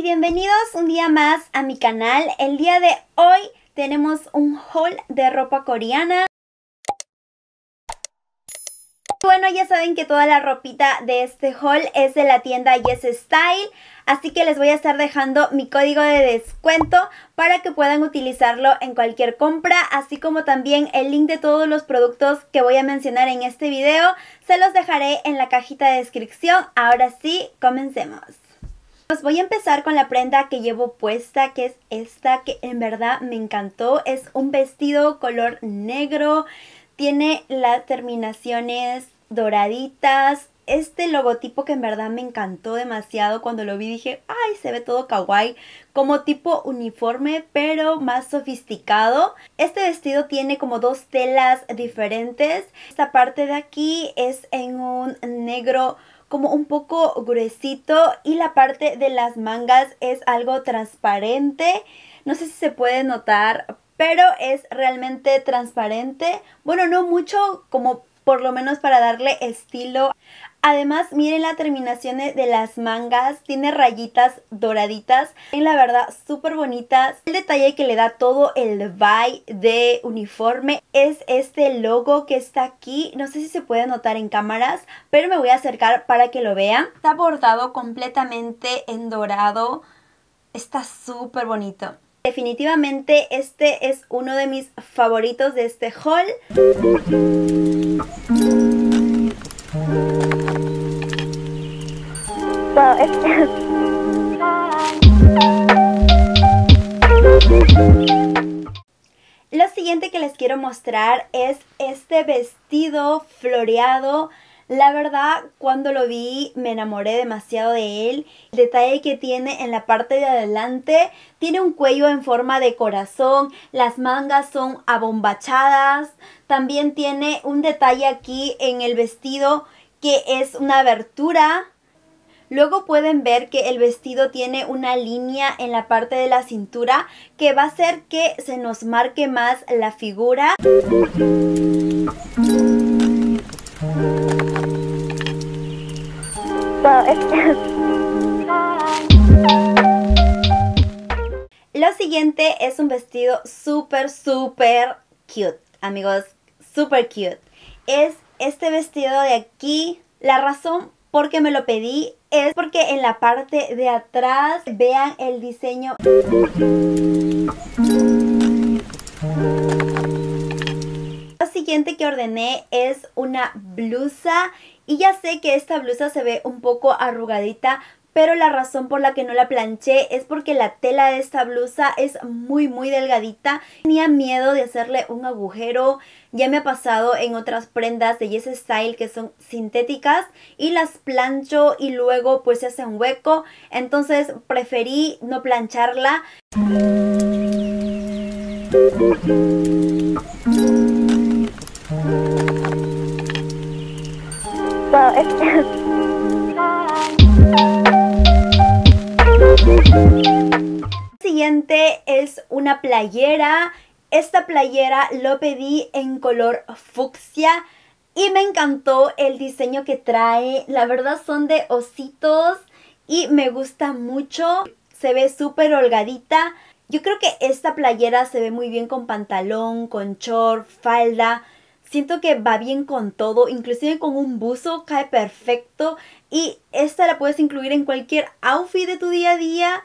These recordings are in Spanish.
y bienvenidos un día más a mi canal. El día de hoy tenemos un haul de ropa coreana. Bueno, ya saben que toda la ropita de este haul es de la tienda Yes Style, así que les voy a estar dejando mi código de descuento para que puedan utilizarlo en cualquier compra, así como también el link de todos los productos que voy a mencionar en este video, se los dejaré en la cajita de descripción. Ahora sí, comencemos. Pues voy a empezar con la prenda que llevo puesta, que es esta, que en verdad me encantó. Es un vestido color negro, tiene las terminaciones doraditas. Este logotipo que en verdad me encantó demasiado, cuando lo vi dije, ay, se ve todo kawaii, como tipo uniforme pero más sofisticado. Este vestido tiene como dos telas diferentes. Esta parte de aquí es en un negro como un poco gruesito y la parte de las mangas es algo transparente. No sé si se puede notar, pero es realmente transparente. Bueno, no mucho, como por lo menos para darle estilo. Además, miren las terminaciones de las mangas, tiene rayitas doraditas, en la verdad súper bonitas. El detalle que le da todo el vibe de uniforme es este logo que está aquí. No sé si se puede notar en cámaras, pero me voy a acercar para que lo vean. Está bordado completamente en dorado, está súper bonito. Definitivamente este es uno de mis favoritos de este haul. Lo siguiente que les quiero mostrar es este vestido floreado. La verdad, cuando lo vi me enamoré demasiado de él. El detalle que tiene en la parte de adelante, tiene un cuello en forma de corazón, las mangas son abombachadas. También tiene un detalle aquí en el vestido que es una abertura. Luego pueden ver que el vestido tiene una línea en la parte de la cintura que va a hacer que se nos marque más la figura. Lo siguiente es un vestido súper cute, amigos, súper cute. Es este vestido de aquí. La razón por qué me lo pedí es porque en la parte de atrás, vean el diseño. Lo siguiente que ordené es una blusa, y ya sé que esta blusa se ve un poco arrugadita, pero la razón por la que no la planché es porque la tela de esta blusa es muy delgadita. Tenía miedo de hacerle un agujero. Ya me ha pasado en otras prendas de Yes Style que son sintéticas y las plancho y luego pues se hace un hueco. Entonces preferí no plancharla. Siguiente es una playera. Esta playera lo pedí en color fucsia y me encantó el diseño que trae. La verdad son de ositos y me gusta mucho. Se ve súper holgadita. Yo creo que esta playera se ve muy bien con pantalón, con short, falda. Siento que va bien con todo, inclusive con un buzo cae perfecto. Y esta la puedes incluir en cualquier outfit de tu día a día.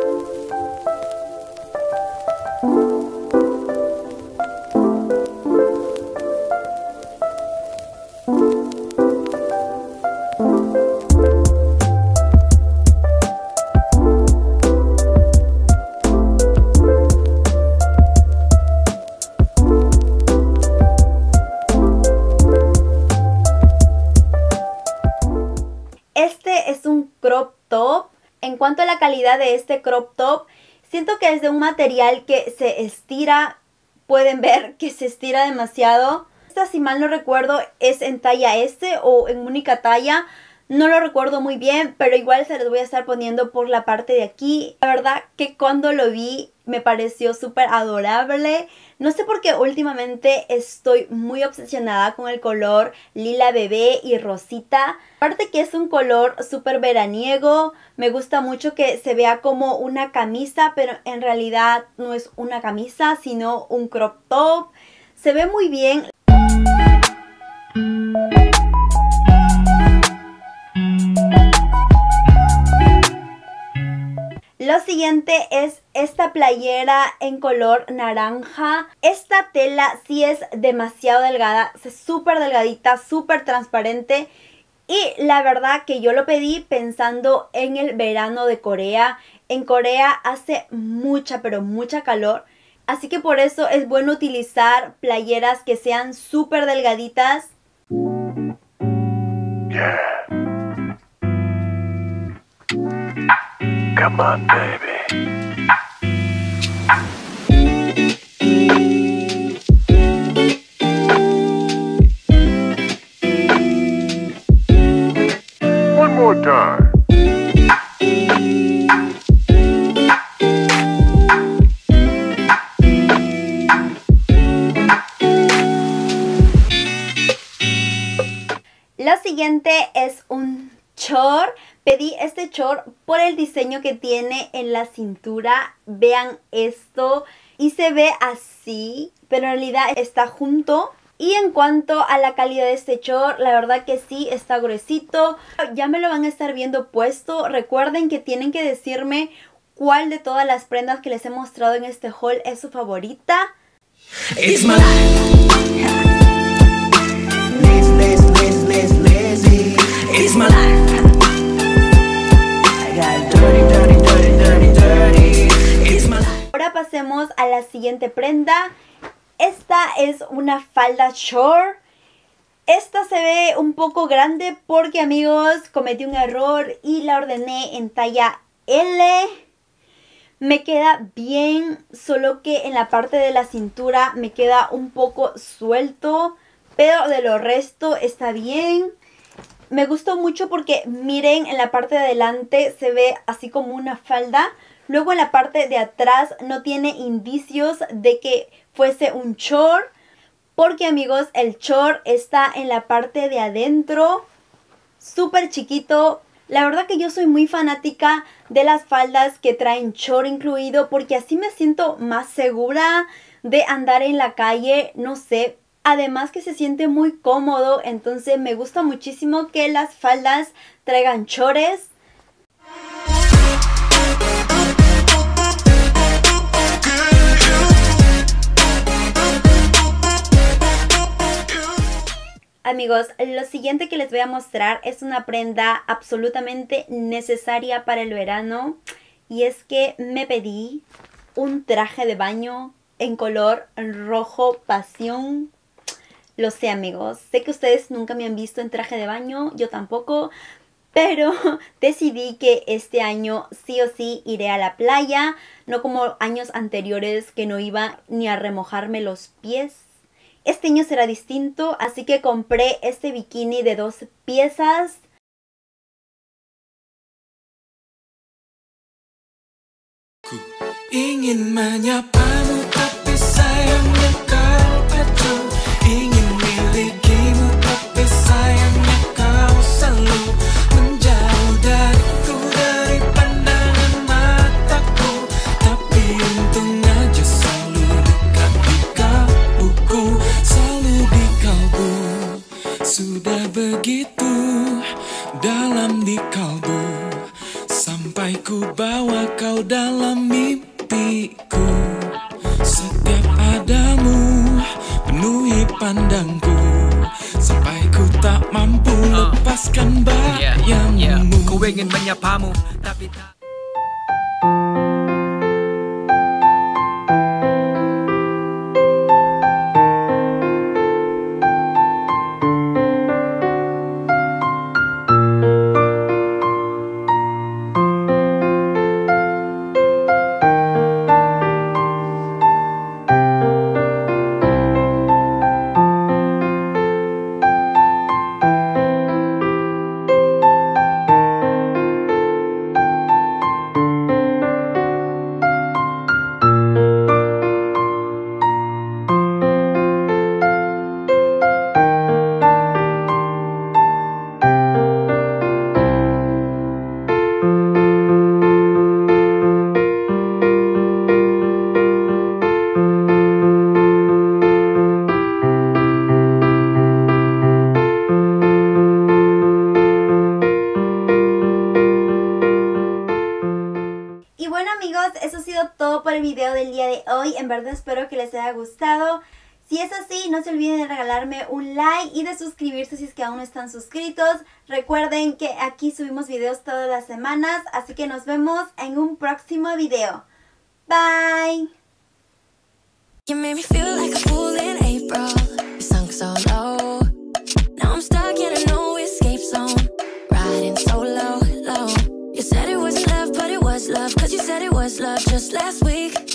Este es un crop top. En cuanto a la calidad de este crop top, siento que es de un material que se estira. Pueden ver que se estira demasiado. Esta, si mal no recuerdo, es en talla S o en única talla. No lo recuerdo muy bien, pero igual se los voy a estar poniendo por la parte de aquí. La verdad que cuando lo vi me pareció súper adorable. No sé por qué últimamente estoy muy obsesionada con el color lila bebé y rosita. Aparte que es un color súper veraniego. Me gusta mucho que se vea como una camisa, pero en realidad no es una camisa, sino un crop top. Se ve muy bien. Lo siguiente es esta playera en color naranja. Esta tela sí es demasiado delgada, es súper delgadita, súper transparente. Y la verdad que yo lo pedí pensando en el verano de Corea. En Corea hace mucha, pero mucha calor. Así que por eso es bueno utilizar playeras que sean súper delgaditas. Yeah. Come on, baby. One more time. Lo siguiente es un short. Pedí este short por el diseño que tiene en la cintura. Vean esto. Y se ve así, pero en realidad está junto. Y en cuanto a la calidad de este short, la verdad que sí, está gruesito. Ya me lo van a estar viendo puesto. Recuerden que tienen que decirme cuál de todas las prendas que les he mostrado en este haul es su favorita. It's my life. Lazy. It's my life. I got dirty. It's my life. Ahora pasemos a la siguiente prenda. Esta es una falda short. Esta se ve un poco grande porque, amigos, cometí un error y la ordené en talla L. Me queda bien, solo que en la parte de la cintura me queda un poco suelto, pero de lo resto está bien. Me gustó mucho porque miren, en la parte de adelante se ve así como una falda. Luego en la parte de atrás no tiene indicios de que fuese un short. Porque, amigos, el short está en la parte de adentro. Súper chiquito. La verdad que yo soy muy fanática de las faldas que traen short incluido. Porque así me siento más segura de andar en la calle. No sé. Además que se siente muy cómodo. Entonces me gusta muchísimo que las faldas traigan shorts. Amigos, lo siguiente que les voy a mostrar es una prenda absolutamente necesaria para el verano. Y es que me pedí un traje de baño en color rojo pasión. Lo sé, amigos, sé que ustedes nunca me han visto en traje de baño, yo tampoco. Pero decidí que este año sí o sí iré a la playa. No como años anteriores que no iba ni a remojarme los pies. Este año será distinto, así que compré este bikini de 2 piezas. Ingin menyapamu tapi sayangnya kau acuh. Ingin milikimu tapi sayangnya kau selalu menjauh dariku, dari pandangan mataku. Tapi untung aja selalu dekat di kalbuku, selalu di kalbu. Sudah begitu dalam di kalbu, sampai ku bawa kau dalam mimpiku. Setiap adamu penuhi pandangku, sampai ku tak mampu lepaskan bayangmu. Ku ingin menyapamu tapi tak. eso ha sido todo por el video del día de hoy. En verdad espero que les haya gustado. Si es así, no se olviden de regalarme un like y de suscribirse si es que aún no están suscritos. Recuerden que aquí subimos videos todas las semanas, así que nos vemos en un próximo video. Bye. You made me feel like a fool in April. You sunk so low. Now I'm stuck in a no escape zone. Riding so low, low. You said it wasn't love, but it was love. 'Cause you said it was love just last week.